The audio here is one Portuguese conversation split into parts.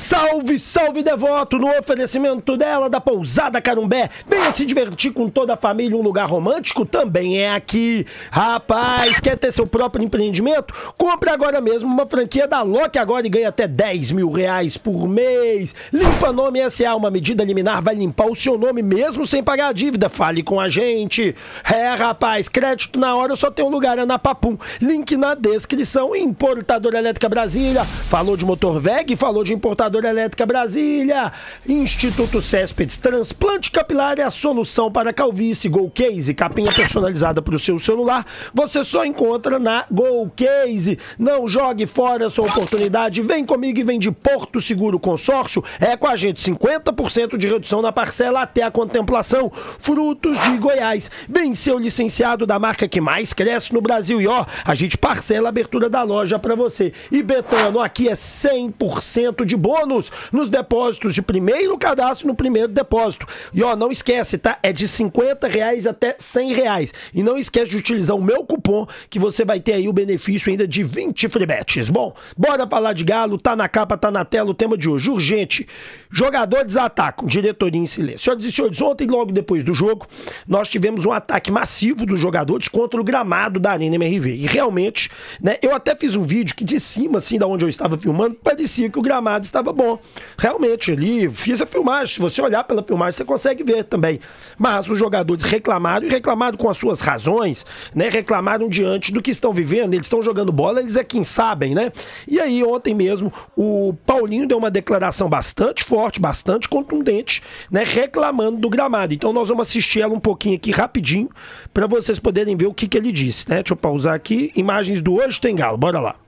Salve, salve devoto, no oferecimento dela da Pousada Carumbé. Venha se divertir com toda a família, um lugar romântico também é aqui. Rapaz, quer ter seu próprio empreendimento? Compre agora mesmo uma franquia da Loki agora e ganha até 10 mil reais por mês. Limpa Nome S.A., uma medida liminar vai limpar o seu nome mesmo sem pagar a dívida. Fale com a gente. Rapaz, crédito na hora só tem um lugar, é na Papum. Link na descrição. Importadora Elétrica Brasília. Falou de motor VEG, falou de importadora Elétrica Brasília. Instituto Céspedes, transplante capilar é a solução para calvície. Gol Case, capinha personalizada para o seu celular, você só encontra na Gol Case. Não jogue fora a sua oportunidade, vem comigo e vem de Porto Seguro Consórcio, é com a gente, 50% de redução na parcela até a contemplação. Frutos de Goiás, vem seu licenciado da marca que mais cresce no Brasil e ó, a gente parcela a abertura da loja para você. E Betano, aqui é 100% de bônus nos depósitos de primeiro cadastro no primeiro depósito. E ó, não esquece, tá? É de R$50 até R$100. E não esquece de utilizar o meu cupom que você vai ter aí o benefício ainda de 20 free bets. Bom, bora falar de Galo, tá na capa, tá na tela o tema de hoje. Urgente, jogadores atacam, diretoria em silêncio. Senhoras e senhores, ontem logo depois do jogo, nós tivemos um ataque massivo dos jogadores contra o gramado da Arena MRV. E realmente, né, eu até fiz um vídeo que de cima, assim, da onde eu estava filmando, parecia que o gramado estava bom. Realmente, ali, fiz a filmagem. Se você olhar pela filmagem, você consegue ver também. Mas os jogadores reclamaram, e reclamaram com as suas razões, né? Reclamaram diante do que estão vivendo. Eles estão jogando bola, eles é quem sabem, né? E aí, ontem mesmo, o Paulinho deu uma declaração bastante forte, bastante contundente, né? Reclamando do gramado. Então, nós vamos assistir ela um pouquinho aqui, rapidinho, para vocês poderem ver o que ele disse, né? Deixa eu pausar aqui. Imagens do Hoje Tem Galo. Bora lá.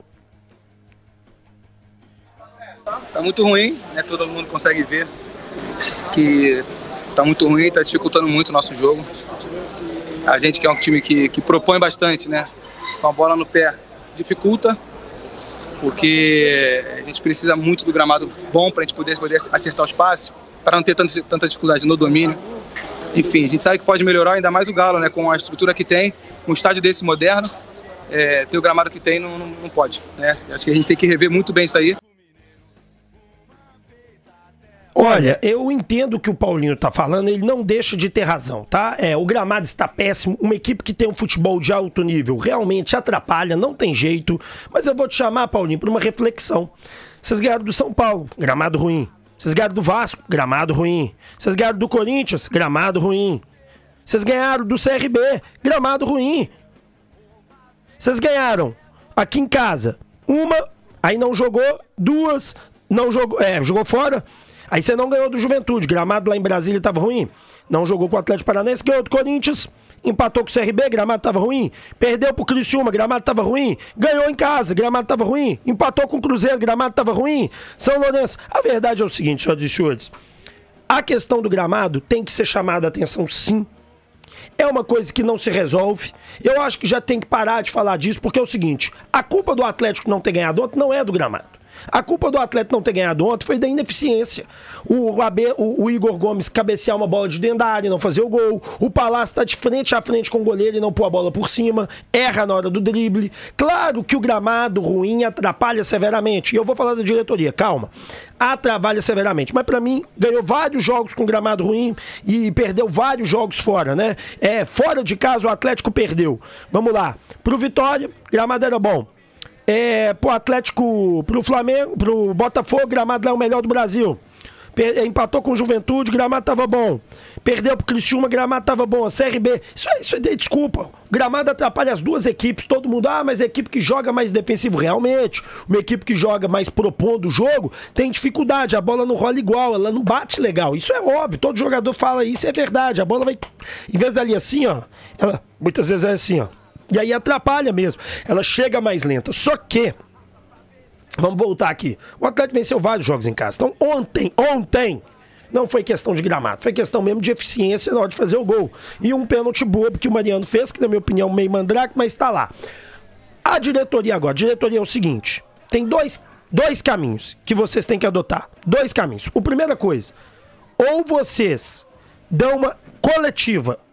Tá muito ruim, né? Todo mundo consegue ver que tá muito ruim, tá dificultando muito o nosso jogo. A gente que é um time que propõe bastante, né? Com a bola no pé dificulta, porque a gente precisa muito do gramado bom para a gente poder acertar os passes, para não ter tanta dificuldade no domínio. Enfim, a gente sabe que pode melhorar, ainda mais o Galo, né? Com a estrutura que tem, um estádio desse moderno, ter o gramado que tem não pode, né? Acho que a gente tem que rever muito bem isso aí. Olha, eu entendo o que o Paulinho tá falando, ele não deixa de ter razão, tá? O gramado está péssimo, uma equipe que tem um futebol de alto nível realmente atrapalha, não tem jeito, mas eu vou te chamar, Paulinho, para uma reflexão. Vocês ganharam do São Paulo, gramado ruim. Vocês ganharam do Vasco, gramado ruim. Vocês ganharam do Corinthians, gramado ruim. Vocês ganharam do CRB, gramado ruim. Vocês ganharam aqui em casa, uma, aí não jogou, duas, não jogou, jogou fora. Aí você não ganhou do Juventude, gramado lá em Brasília estava ruim, não jogou com o Atlético Paranaense, ganhou do Corinthians, empatou com o CRB, gramado estava ruim, perdeu pro Criciúma, gramado estava ruim, ganhou em casa, gramado estava ruim, empatou com o Cruzeiro, gramado estava ruim, São Lourenço. A verdade é o seguinte, senhoras e senhores, a questão do gramado tem que ser chamada a atenção sim. É uma coisa que não se resolve. Eu acho que já tem que parar de falar disso, porque é o seguinte, a culpa do Atlético não ter ganhado ontem não é do gramado. A culpa do Atlético não ter ganhado ontem foi da ineficiência. O Igor Gomes cabecear uma bola de dentro da área e não fazer o gol. O Palácio tá de frente a frente com o goleiro e não pôr a bola por cima. Erra na hora do drible. Claro que o gramado ruim atrapalha severamente. E eu vou falar da diretoria, calma. Atrapalha severamente. Mas pra mim, ganhou vários jogos com gramado ruim e perdeu vários jogos fora, né? Fora de casa o Atlético perdeu. Vamos lá. Pro Vitória, gramado era bom. Pro Atlético, pro Flamengo, pro Botafogo, gramado lá é o melhor do Brasil. Empatou com o Juventude, gramado tava bom. Perdeu pro Criciúma, gramado tava bom. A CRB, isso é desculpa. O gramado atrapalha as duas equipes. Todo mundo, mas a equipe que joga mais defensivo, realmente. Uma equipe que joga mais propondo o jogo, tem dificuldade. A bola não rola igual, ela não bate legal. Isso é óbvio, todo jogador fala isso, é verdade. A bola vai, em vez dali assim, ó, ela muitas vezes é assim, ó. E aí atrapalha mesmo. Ela chega mais lenta. Só que, vamos voltar aqui. O Atlético venceu vários jogos em casa. Então ontem, não foi questão de gramado. Foi questão mesmo de eficiência na hora de fazer o gol. E um pênalti bobo que o Mariano fez, que na minha opinião meio mandrake, mas tá lá. A diretoria agora. A diretoria é o seguinte. Tem dois caminhos que vocês têm que adotar. Dois caminhos. A primeira coisa. Ou vocês dão uma coletiva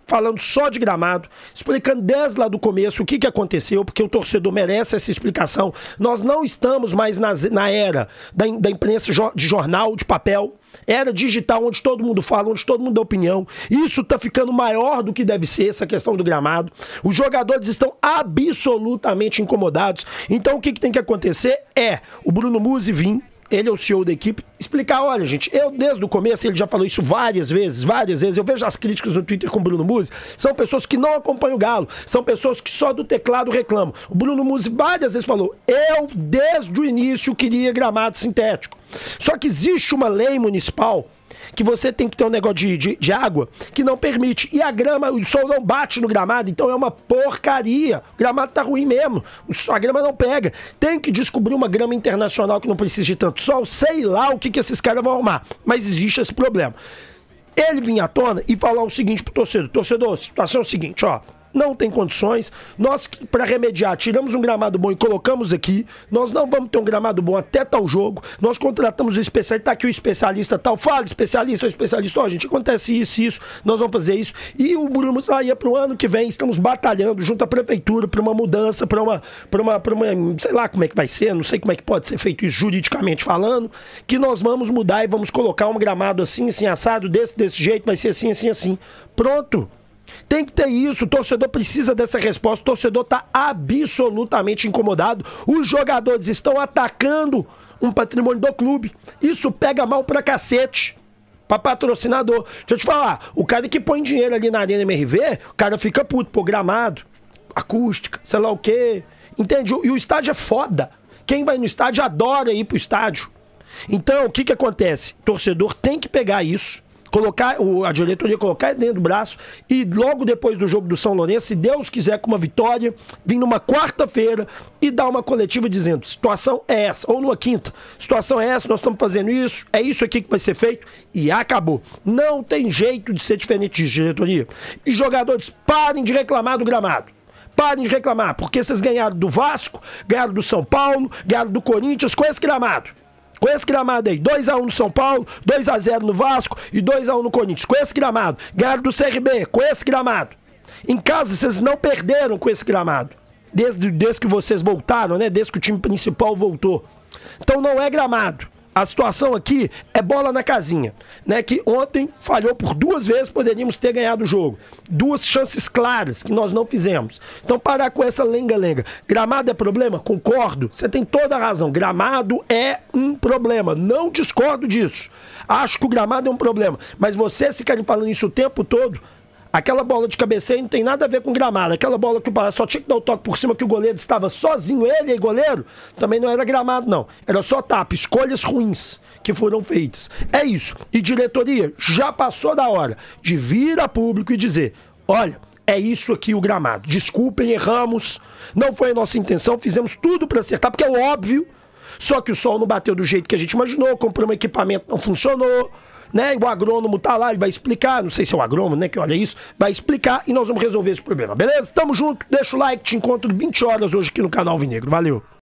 falando só de gramado, explicando desde lá do começo o que aconteceu, porque o torcedor merece essa explicação. Nós não estamos mais na era da imprensa de jornal, de papel, era digital, onde todo mundo fala, onde todo mundo dá opinião. Isso tá ficando maior do que deve ser, essa questão do gramado. Os jogadores estão absolutamente incomodados. Então o que tem que acontecer é o Bruno Musi vir, ele é o CEO da equipe, explicar, olha gente, eu desde o começo, ele já falou isso várias vezes, eu vejo as críticas no Twitter com o Bruno Musi, são pessoas que não acompanham o Galo, são pessoas que só do teclado reclamam. O Bruno Musi várias vezes falou, eu desde o início queria gramado sintético. Só que existe uma lei municipal que você tem que ter um negócio de água que não permite. E a grama, o sol não bate no gramado, então é uma porcaria. O gramado tá ruim mesmo. A grama não pega. Tem que descobrir uma grama internacional que não precisa de tanto sol. Sei lá o que esses caras vão arrumar. Mas existe esse problema. Ele vinha à tona e falar o seguinte pro torcedor. Torcedor, a situação é o seguinte, ó. Não tem condições, nós para remediar tiramos um gramado bom e colocamos aqui, nós não vamos ter um gramado bom até tal jogo, nós contratamos o especialista, tá aqui o especialista tal, fala especialista, o especialista, ó gente, acontece isso, nós vamos fazer isso, e o Bruno saía para o ano que vem, estamos batalhando junto à prefeitura para uma mudança, para uma, sei lá como é que vai ser, não sei como é que pode ser feito isso juridicamente falando, que nós vamos mudar e vamos colocar um gramado assim, assim, assado, desse jeito, vai ser assim, assim, assim, pronto. Tem que ter isso, o torcedor precisa dessa resposta, o torcedor está absolutamente incomodado, os jogadores estão atacando um patrimônio do clube, isso pega mal pra cacete, pra patrocinador. Deixa eu te falar, o cara que põe dinheiro ali na Arena MRV, o cara fica puto, pô, gramado, acústica, sei lá o quê, entende? E o estádio é foda, quem vai no estádio adora ir pro estádio. Então, o que acontece? O torcedor tem que pegar isso, colocar, a diretoria colocar dentro do braço e logo depois do jogo do São Lourenço, se Deus quiser, com uma vitória, vir numa quarta-feira e dar uma coletiva dizendo, situação é essa, ou numa quinta, situação é essa, nós estamos fazendo isso, é isso aqui que vai ser feito e acabou. Não tem jeito de ser diferente disso, diretoria. E jogadores, parem de reclamar do gramado. Parem de reclamar, porque vocês ganharam do Vasco, ganharam do São Paulo, ganharam do Corinthians com esse gramado. Com esse gramado aí, 2-1 no São Paulo, 2-0 no Vasco e 2-1 no Corinthians. Com esse gramado. Ganharam do CRB, com esse gramado. Em casa, vocês não perderam com esse gramado. Desde que vocês voltaram, né? Desde que o time principal voltou. Então não é gramado. A situação aqui é bola na casinha, né? Que ontem falhou por 2 vezes, poderíamos ter ganhado o jogo. 2 chances claras que nós não fizemos. Então parar com essa lenga-lenga. Gramado é problema? Concordo. Você tem toda a razão. Gramado é um problema. Não discordo disso. Acho que o gramado é um problema. Mas vocês ficarem falando isso o tempo todo, aquela bola de cabeceio não tem nada a ver com gramado. Aquela bola que o Pará só tinha que dar o toque por cima, que o goleiro estava sozinho, ele e goleiro, também não era gramado, não. Era só tapa, escolhas ruins que foram feitas. É isso. E diretoria, já passou da hora de vir a público e dizer, olha, é isso aqui o gramado. Desculpem, erramos, não foi a nossa intenção, fizemos tudo para acertar, porque é óbvio, só que o sol não bateu do jeito que a gente imaginou, comprou um equipamento, não funcionou, né? E o agrônomo tá lá, ele vai explicar, não sei se é o agrônomo, né, que olha isso, vai explicar e nós vamos resolver esse problema, beleza? Tamo junto, deixa o like, te encontro 20 horas hoje aqui no canal Alvinegro, valeu!